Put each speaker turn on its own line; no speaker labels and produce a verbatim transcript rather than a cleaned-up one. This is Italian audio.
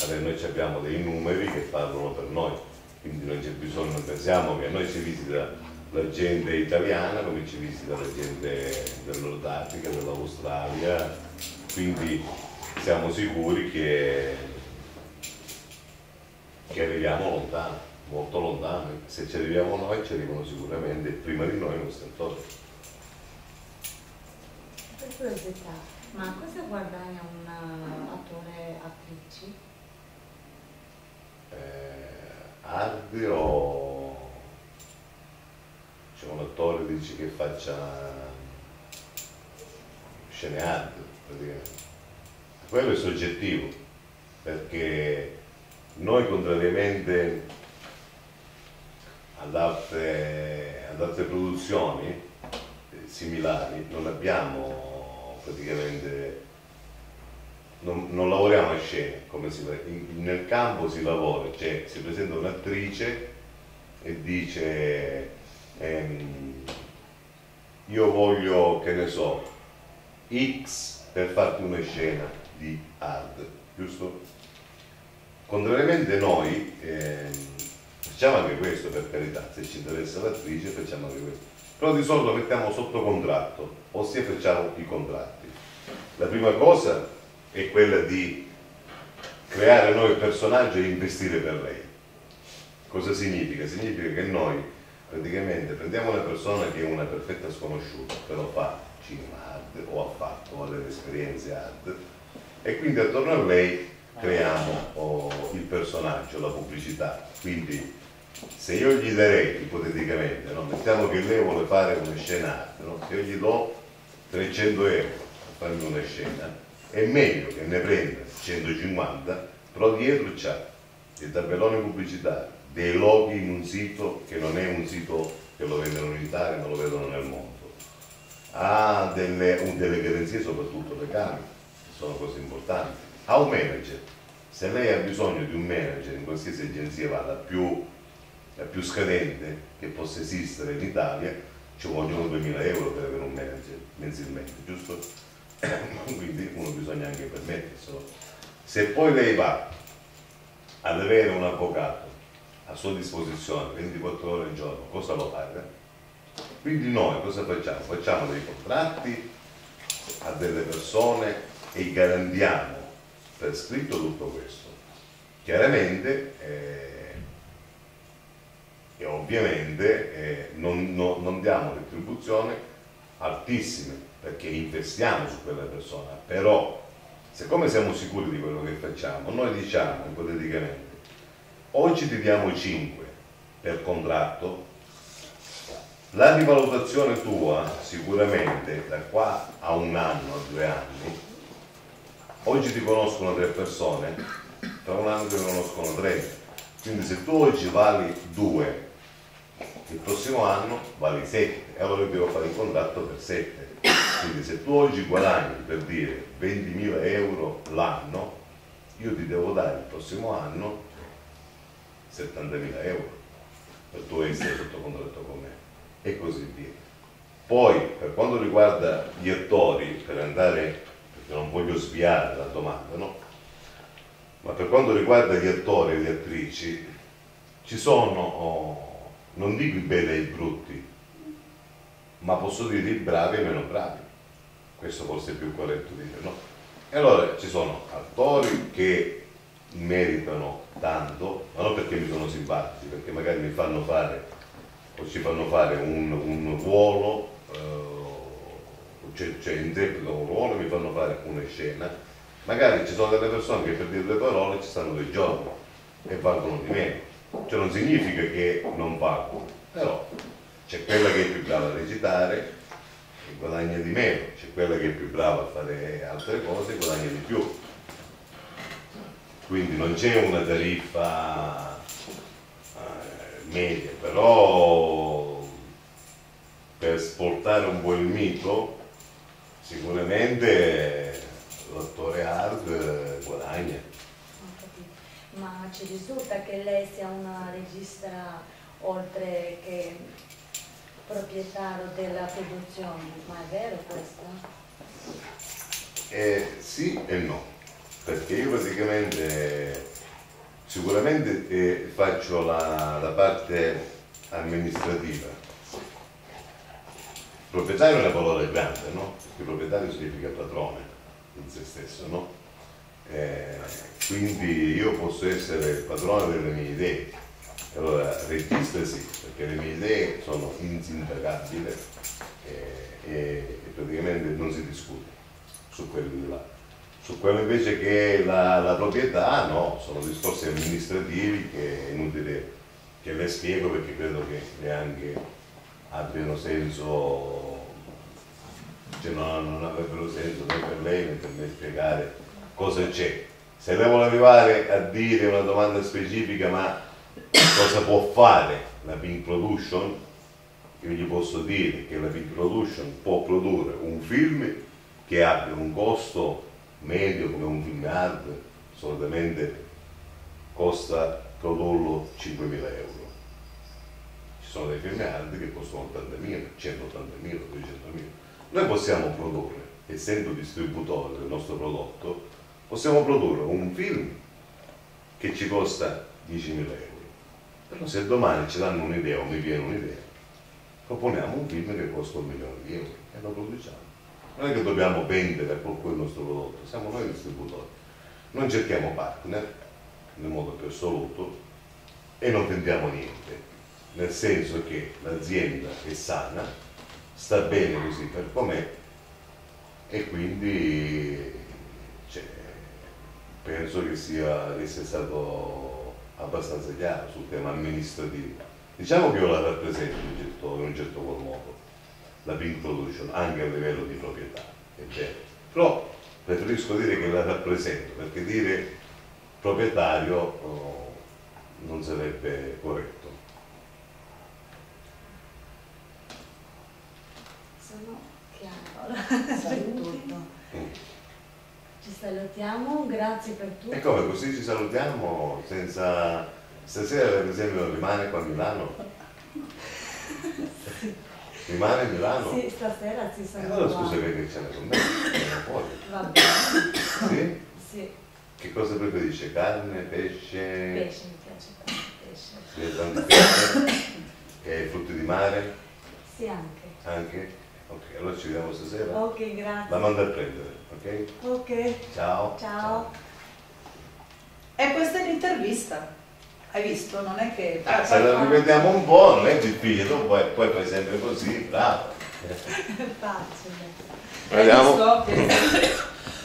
Adesso noi abbiamo dei numeri che parlano per noi, quindi non c'è bisogno, non pensiamo che a noi ci visita la gente italiana come ci visita la gente del Nord Africa, dell'Australia, quindi siamo sicuri che, che arriviamo lontano, molto lontano. Se ci arriviamo noi, ci arrivano sicuramente prima di noi i nostri attori.
Per curiosità, ma cosa guadagna un attore attrice?
Eh, hard o c'è un attore dice che faccia scene hard praticamente? Quello è soggettivo, perché noi contrariamente ad altre, ad altre produzioni eh, similari non abbiamo praticamente non, non lavoriamo a scene, come si, in, nel campo si lavora, cioè si presenta un'attrice e dice ehm, io voglio, che ne so, X per farti una scena di hard, giusto? Contrariamente noi ehm, facciamo anche questo, per carità, se ci interessa l'attrice facciamo anche questo, però di solito mettiamo sotto contratto, ossia facciamo i contratti. La prima cosa è quella di creare noi il personaggio e investire per lei. Cosa significa? Significa che noi praticamente prendiamo una persona che è una perfetta sconosciuta, però fa cinema hard o ha fatto o ha delle esperienze hard, e quindi attorno a lei creiamo oh, il personaggio, la pubblicità. Quindi se io gli darei ipoteticamente, no? Mettiamo che lei vuole fare una scena hard, no? Se io gli do trecento euro per farmi una scena, è meglio che ne prenda centocinquanta, però dietro c'ha dei tabelloni pubblicitari, dei loghi in un sito che non è un sito che lo vendono in Italia, ma lo vedono nel mondo, ha delle, delle garanzie soprattutto legali, che sono cose importanti, ha un manager. Se lei ha bisogno di un manager in qualsiasi agenzia va, la più, la più scadente che possa esistere in Italia, ci vogliono duemila euro per avere un manager mensilmente, giusto? Quindi uno bisogna anche permetterselo. Se poi lei va ad avere un avvocato a sua disposizione ventiquattro ore al giorno, cosa lo paga? Quindi noi cosa facciamo? Facciamo dei contratti a delle persone e garantiamo per scritto tutto questo. Chiaramente eh, e ovviamente eh, non, no, non diamo retribuzioni altissime, perché investiamo su quella persona, però siccome siamo sicuri di quello che facciamo, noi diciamo ipoteticamente oggi ti diamo cinque per contratto, la rivalutazione tua sicuramente da qua a un anno, a due anni, oggi ti conoscono tre persone, tra un anno ti conoscono tre, quindi se tu oggi vali due, il prossimo anno vali sette, e allora io devo fare il contratto per sette. Quindi se tu oggi guadagni, per dire, ventimila euro l'anno, io ti devo dare il prossimo anno settantamila euro per tu essere sotto contratto con me, e così via. Poi per quanto riguarda gli attori, per andare, perché non voglio sviare la domanda, no? Ma per quanto riguarda gli attori e le attrici, ci sono, oh, non dico i belli e i brutti, ma posso dire i bravi e i meno bravi. Questo forse è più corretto dire, no? E allora ci sono attori che meritano tanto, ma non perché mi sono simpatici, perché magari mi fanno fare o ci fanno fare un, un ruolo, eh, cioè, cioè interpretano un ruolo e mi fanno fare una scena. Magari ci sono delle persone che per dire due parole ci stanno due giorni e valgono di meno. Cioè non significa che non valgono, però c'è quella che è più brava a recitare e guadagna di meno, c'è quella che è più brava a fare altre cose e guadagna di più. Quindi non c'è una tariffa eh, media, però per sportare un po' il mito sicuramente l'attore hard guadagna.
Ma ci risulta che lei sia una regista oltre che proprietario della produzione, ma è vero questo?
Eh, sì e no, perché io praticamente sicuramente eh, faccio la, la parte amministrativa. Proprietario è una parola grande, no? Perché proprietario significa padrone in se stesso, no? Eh, quindi io posso essere il padrone delle mie idee. Allora, regista sì, perché le mie idee sono insindacabili eh, e, e praticamente non si discute su quelli là. Su quello invece che è la, la proprietà, no, sono discorsi amministrativi che è inutile che le spiego perché credo che neanche abbiano senso, cioè non, non avrebbero senso né per lei né per me spiegare cosa c'è. Se lei vuole arrivare a dire una domanda specifica, ma cosa può fare la Pink Production, io gli posso dire che la Pink Production può produrre un film che abbia un costo medio come un film hard, solitamente costa produrlo cinquemila euro. Ci sono dei film hard che costano ottantamila, centottantamila, duecentomila. Noi possiamo produrre, essendo distributore del nostro prodotto, possiamo produrre un film che ci costa diecimila euro. Però se domani ci danno un'idea o mi viene un'idea, proponiamo un film che costa un milione di euro e lo produciamo. Non è che dobbiamo vendere a qualcuno il nostro prodotto, siamo noi distributori. Non cerchiamo partner nel modo più assoluto e non vendiamo niente, nel senso che l'azienda è sana, sta bene così per com'è e quindi cioè, penso che sia, che sia stato abbastanza chiaro sul tema amministrativo. Diciamo che io la rappresento in un certo, in un certo qual modo, la Pink Production, anche a livello di proprietà, è vero. Però preferisco dire che la rappresento, perché dire proprietario oh, non sarebbe corretto.
Sono chiaro. Saluti. Mm. Ci salutiamo, grazie per tutto.
E come così ci salutiamo senza... Stasera per esempio rimane qua a Milano? Rimane a Milano?
Sì, stasera si sono.
E allora scusa che ce n'è con me, siamo fuori.
Va bene.
Sì?
Sì.
Che cosa preferisce? Carne, pesce?
Pesce, mi piace tanto pesce.
Sì, tanto pesce? E frutti di mare?
Sì, anche.
Anche? Ok, allora ci vediamo stasera?
Ok, grazie.
La mando a prendere, ok?
Ok.
Ciao.
Ciao.
E questa è l'intervista. Hai visto? Non è che...
Ah, se la ripetiamo un po' non è difficile, tu poi, poi fai sempre così, bravo.
Facile.
Vediamo.